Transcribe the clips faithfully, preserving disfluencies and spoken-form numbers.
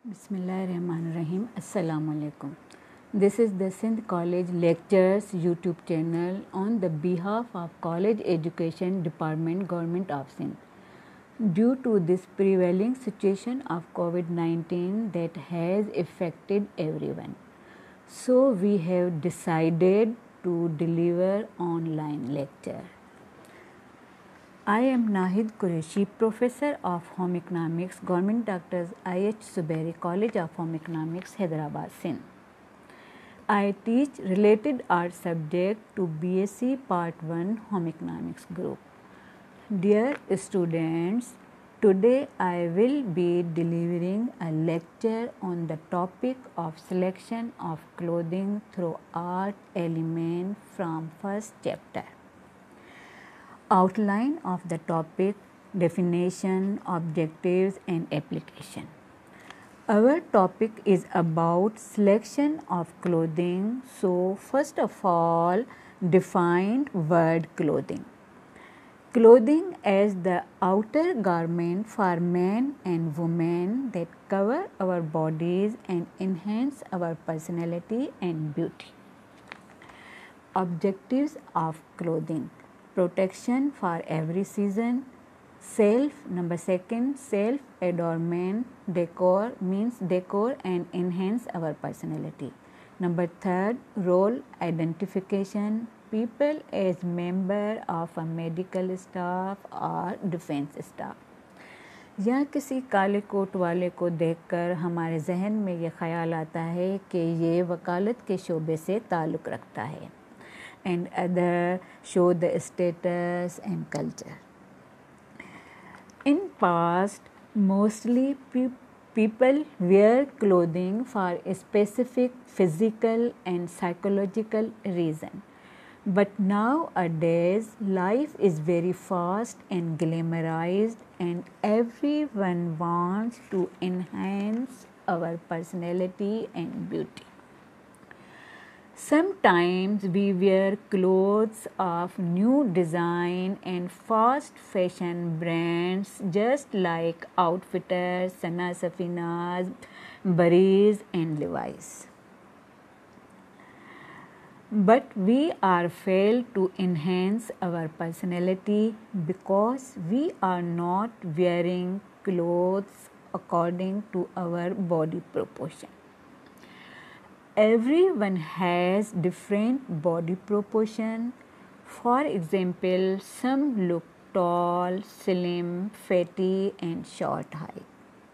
Bismillahirrahmanirrahim. Assalamu alaikum. This is the Sindh College Lectures YouTube channel on the behalf of College Education Department, Government of Sindh. Due to this prevailing situation of COVID nineteen that has affected everyone, so we have decided to deliver online lecture. I am Nahid Qureshi, Professor of Home Economics, Government Doctors I H Suberi College of Home Economics, Hyderabad, Sindh. I teach related art subject to B S c Part one Home Economics group. Dear students, today I will be delivering a lecture on the topic of selection of clothing through art element from first chapter. Outline of the topic, definition, objectives and application. Our topic is about selection of clothing. So first of all, define word clothing. Clothing as the outer garment for men and women that cover our bodies and enhance our personality and beauty. Objectives of clothing: protection for every season, self, number second, self adornment, decor means decor and enhance our personality. Number third, role identification, people as member of a medical staff or defense staff. या किसी काले coat वाले को देखकर हमारे जहन में ये ख्याल आता है कि ये वकालत के शोबे से ताल्लुक़ रखता है. And other show the status and culture. In past, mostly pe people wear clothing for a specific physical and psychological reason. But nowadays, life is very fast and glamorized, and everyone wants to enhance our personality and beauty. Sometimes we wear clothes of new design and fast fashion brands just like Outfitters, Sana Safinas, Barry's and Levi's. But we are failed to enhance our personality because we are not wearing clothes according to our body proportion. Everyone has different body proportion. For example, some look tall, slim, fatty and short height.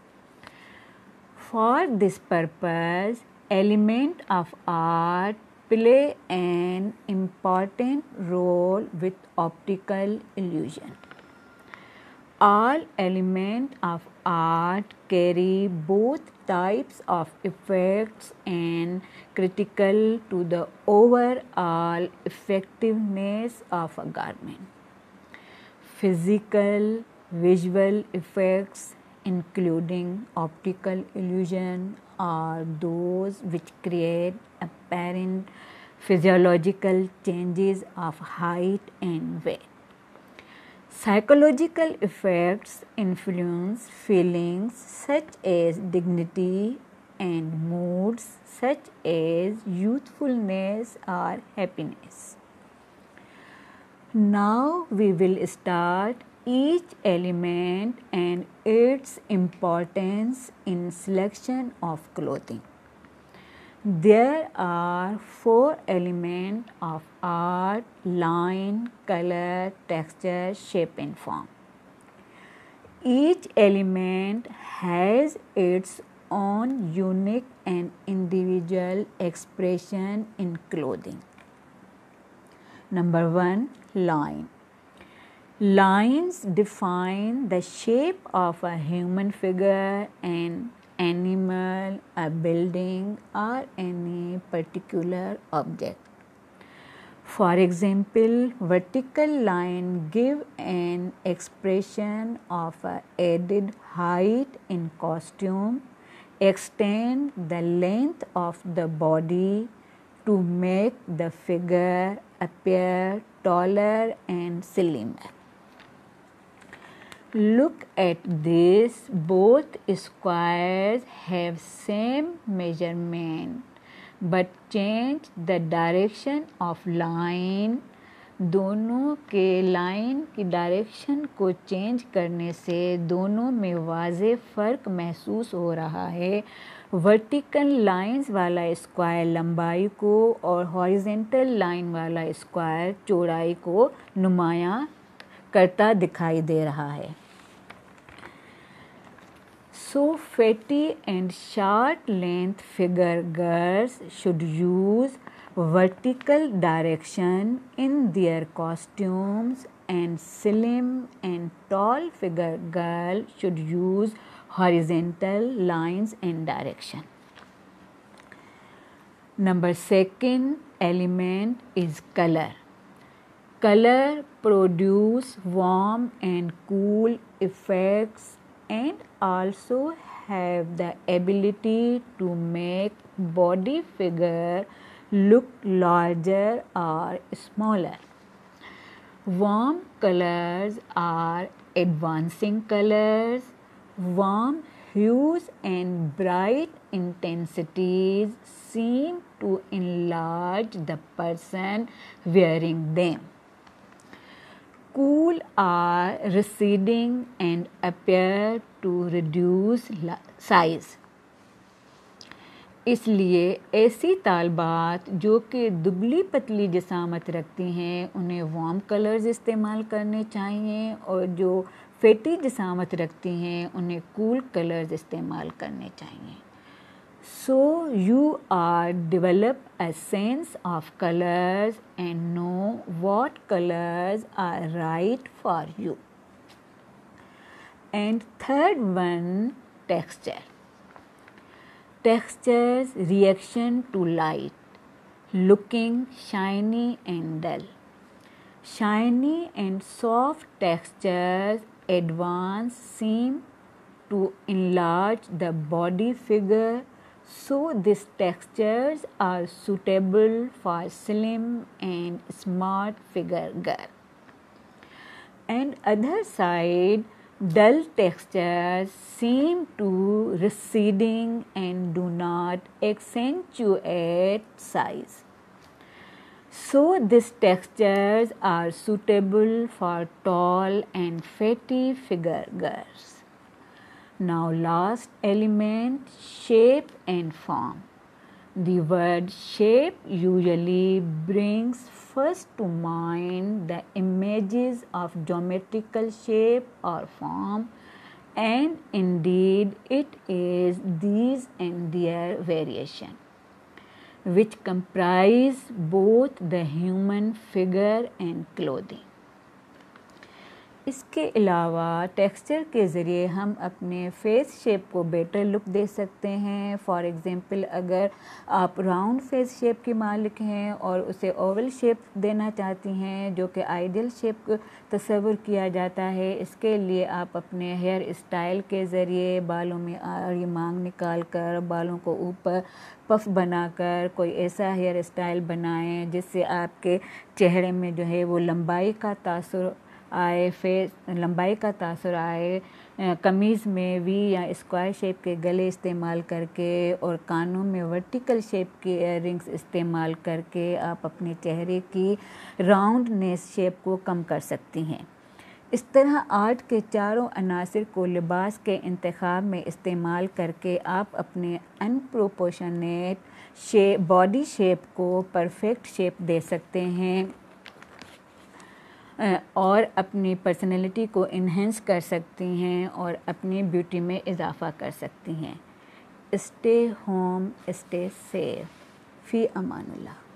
For this purpose, element of art play an important role with optical illusion. All elements of art carry both types of effects and critical to the overall effectiveness of a garment. Physical, visual effects including optical illusion are those which create apparent physiological changes of height and weight. Psychological effects influence feelings such as dignity and moods such as youthfulness or happiness. Now we will start each element and its importance in selection of clothing. There are four elements of art: line, color, texture, shape and form. Each element has its own unique and individual expression in clothing. Number one, line. Lines define the shape of a human figure, an animal, a building or any particular object. For example, vertical line give an expression of a added height in costume, extend the length of the body to make the figure appear taller and slimmer. Look at this, both squares have same measurement but change the direction of line. दोनों के line की direction को change करने से दोनों में वाज़े फ़र्क महसूस हो रहा है। वर्टिकल लाइंस वाला स्क्वायर लंबाई को और हॉरिजेंटल लाइन वाला स्क्वायर चौड़ाई को नुमायाँ करता दिखाई दे रहा है। So fatty and short length figure girls should use vertical direction in their costumes and slim and tall figure girl should use horizontal lines and direction. Number second element is color. Color produce warm and cool effects and also have the ability to make body figure look larger or smaller. Warm colors are advancing colors. Warm hues and bright intensities seem to enlarge the person wearing them. Cool are receding and appear to reduce size. इसलिए ऐसी तालबात जो कि दुबली पतली जिसामत रखती हैं उन्हें warm colours इस्तेमाल करने चाहिए और जो फैटी जिसामत रखती हैं उन्हें कूल कलर्स इस्तेमाल करने चाहिए. So you are develop a sense of colors and know what colors are right for you. And third one, texture. Textures reaction to light, looking shiny and dull. Shiny and soft textures advance seem to enlarge the body figure. So these textures are suitable for slim and smart figure girl. And other side, dull textures seem to receding and do not accentuate size. So these textures are suitable for tall and fatty figure girls. Now last element, shape and form. The word shape usually brings first to mind the images of geometrical shape or form, and indeed it is these and their variation which comprise both the human figure and clothing. इसके अलावा texture के ज़रिए हम अपने face shape को better look दे सकते हैं. फॉर एग्ज़ाम्पल अगर आप राउंड फेस शेप के मालिक हैं और उसे ओवल शेप देना चाहती हैं जो कि आइडियल शेप तस्वुर किया जाता है, इसके लिए आप अपने हेयर स्टाइल के ज़रिए बालों में आड़ी मांग निकाल कर बालों को ऊपर पफ बनाकर कोई ऐसा हेयर स्टाइल बनाएं जिससे आपके चेहरे में जो है वो लंबाई का तासुर आए, फेस लंबाई का तासुर आए. कमीज़ में वी या स्क्वायर शेप के गले इस्तेमाल करके और कानों में वर्टिकल शेप के इयररिंग्स इस्तेमाल करके आप अपने चेहरे की राउंडनेस शेप को कम कर सकती हैं. इस तरह आर्ट के चारों अनासिर को लिबास के इंतखाब में इस्तेमाल करके आप अपने अनप्रोपोर्शनेट शेप बॉडी शेप को परफेक्ट शेप दे सकते हैं और अपनी पर्सनैलिटी को इन्हेंस कर सकती हैं और अपनी ब्यूटी में इजाफ़ा कर सकती हैं. Stay home, stay safe. फ़ी अमानुल्लाह.